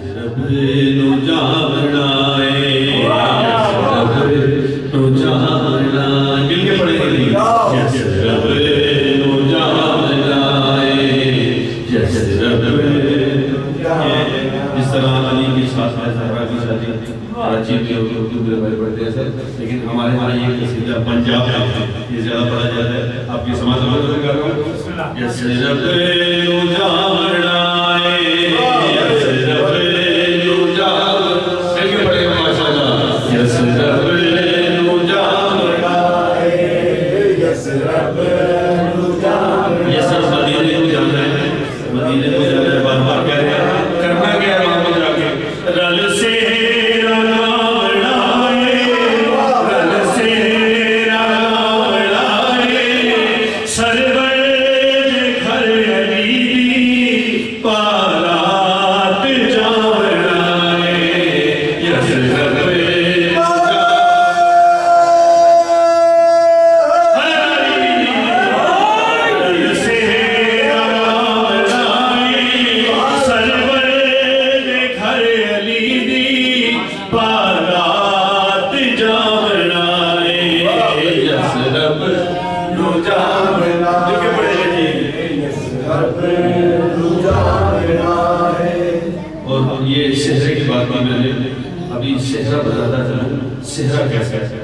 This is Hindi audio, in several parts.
रब नु जावड़ाए रब नु जावड़ाए मिल के पढ़ेंगे यस रब नु जावड़ाए यस रब इस तरह अली के साथ ज़हरा की शादी कराची में उर्दू में पढ़ते हैं सर, लेकिन हमारे यहाँ ये कसीदा पंजाब में ये ज़्यादा पढ़ा जाता है। आपकी समाज में कर रहा हूँ यस रब नु जावड़ाए यस रब नु जावड़ाए मिल के पढ़ेंगे माशाअल्लाह यस रब नु जावड़ाए यस रब नु जावड़ाए। ये सब मदीने को जाना है, मदीने को जाना है, बार बार कह रहे हैं करना क्या है वहाँ पर जाके रल से सेहरा बताता चलूं सेहरा कैसा है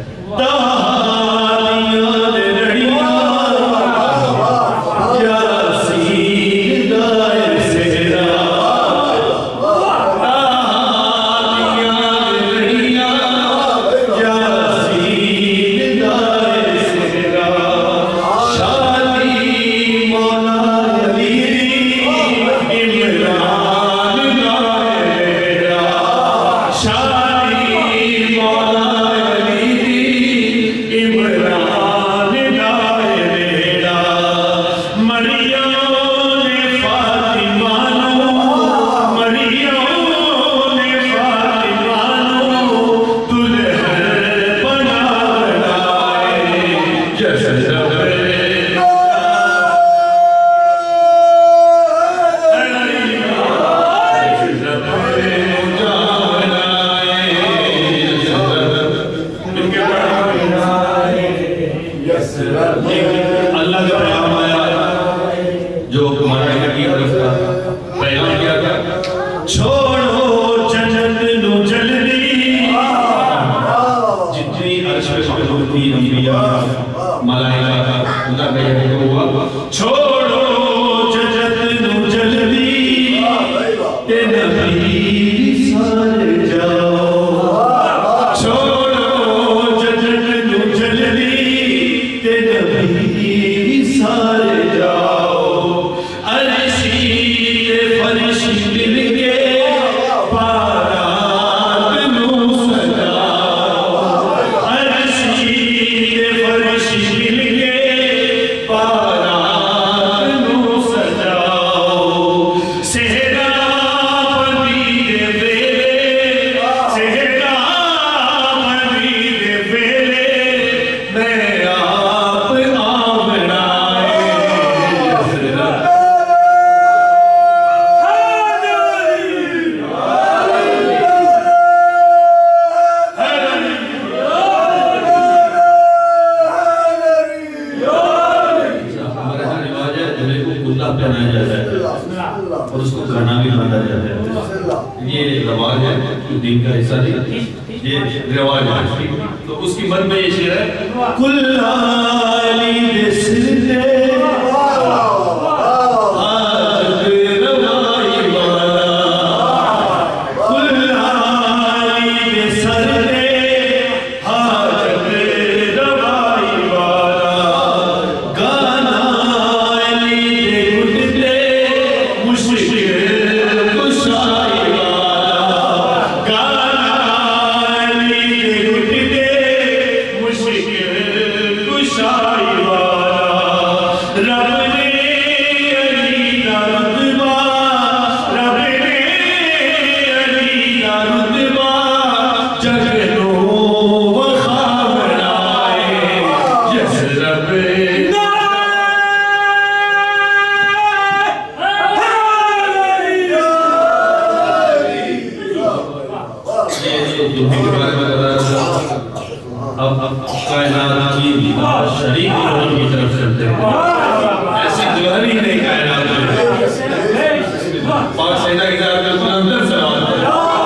तुम्हें के बारे में बता रहा था। अब कायनात की शरीक दुल्हन की तरफ चलते हैं। ऐसी दुल्हन ही नहीं कायनात में। पाक सेना की तरफ अंदर सवाल है।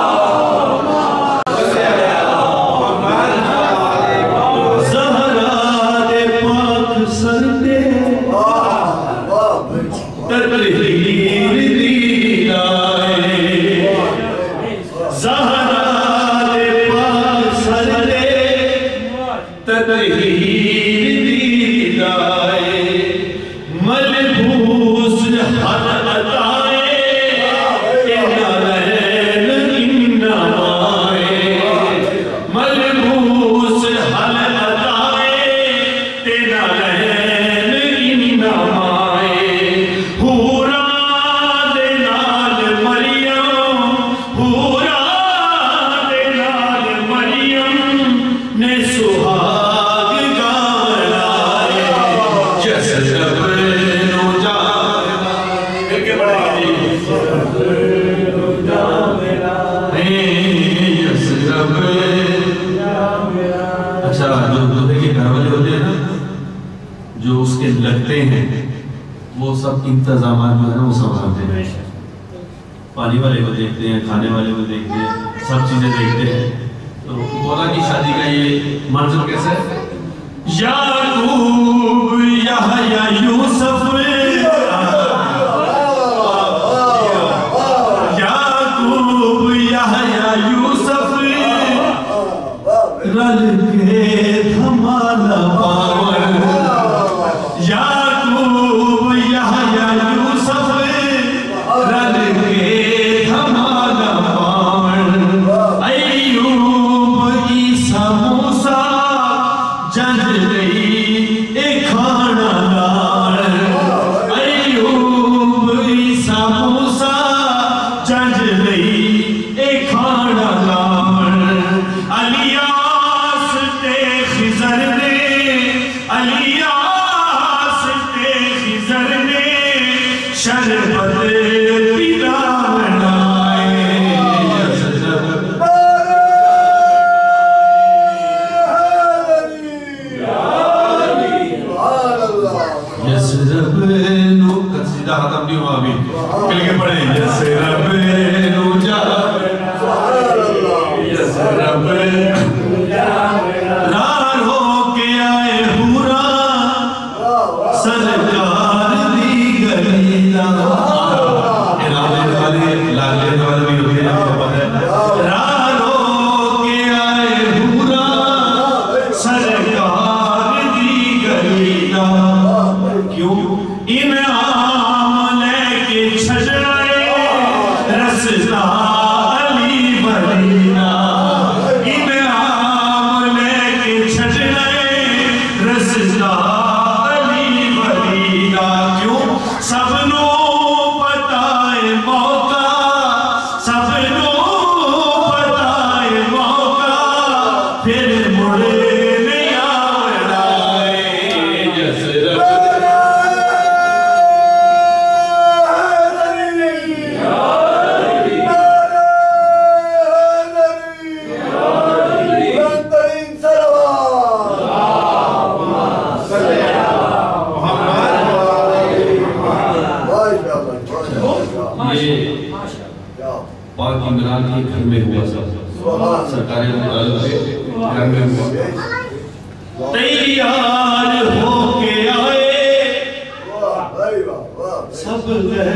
लगते हैं वो सब इंतजाम जो है ना वो संभालते हैं। पानी वाले को देखते हैं, खाने वाले को देखते हैं, सब चीजें देखते हैं। तो बोला कि शादी का ये मंजर कैसे है? याकूब यहया यूसुफ याकूब यहया यूसुफ रल के धमाला पावन याकूब यहया यूसुफ रल के धमाला पावन अय्यूब ईसा मूसा जन खाना दाल अय्यूब ईसा मूसा जज लई खाना दाल अलियास ते खिजर ने अलियास ते खिजर ने शरबत पिला तैयार होके आए सब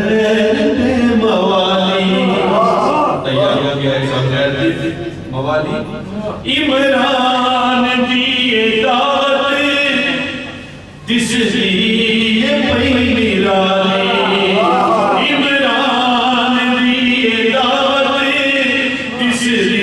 मवाली तैयार हो गया सब मवाली इमरान दिए दावत तिसरी पहली रानी इमरान दिए दावत तिसरी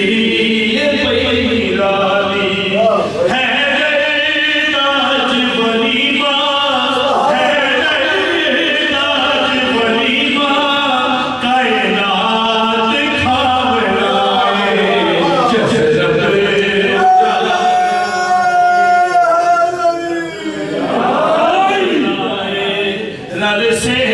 Now this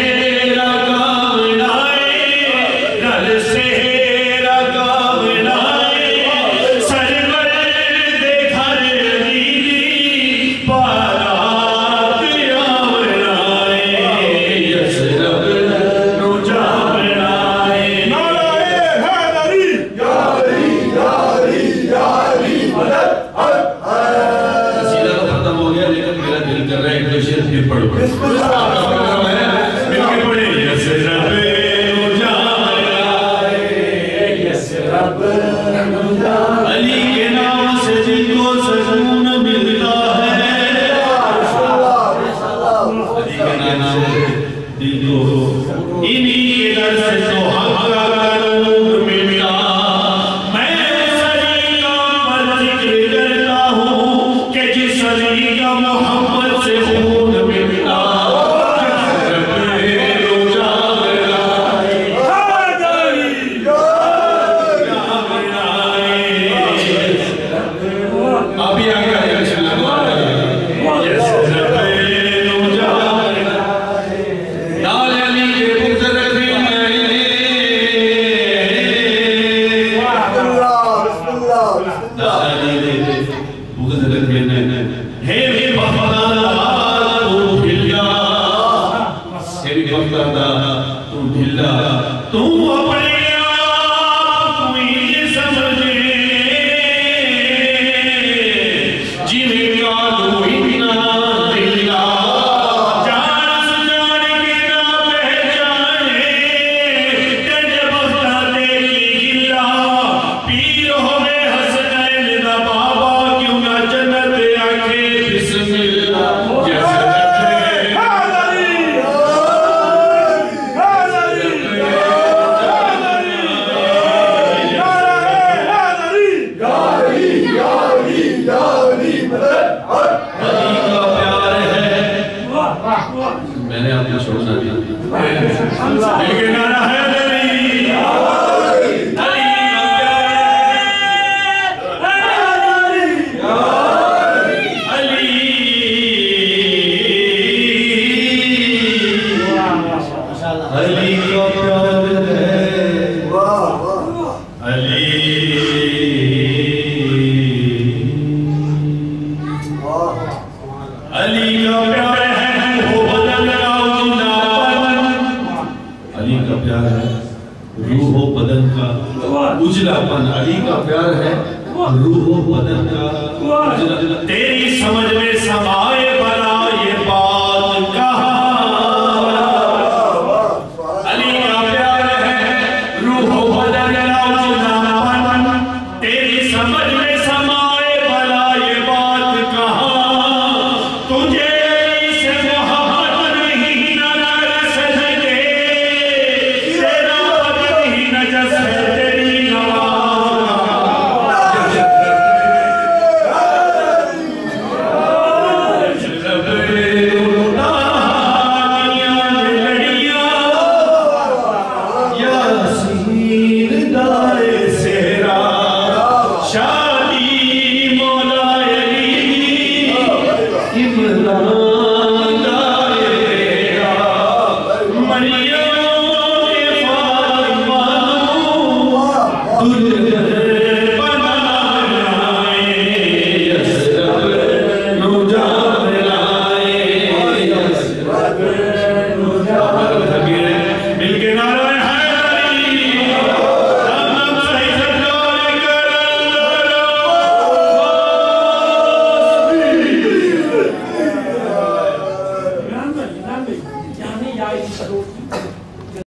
अली के नाम से जिनको सुकून मिलता है, अली के नाम से दिल को, इन्हीं के दर से तो हक का नूर मिलता। मैं अली का जिक्र करता हूँ कि जिस अली का मोहब्बत से खून मिलता। उजलापन अली का प्यार है, रूह बदन का उजला। तेरी समझ में समाए बना ये बात कहा, अली का प्यार है, रूह बदन का उजलापन। तेरी समझ में समाए बना ये बात कहा, तुझे से मोहब्बत नहीं न कर सजदे, तेरा बदन ही न जस है तेरी